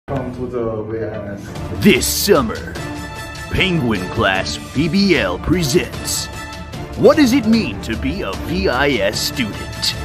Welcome to the VIS. This summer, Penguin Class PBL presents What Does It Mean to Be a VIS Student?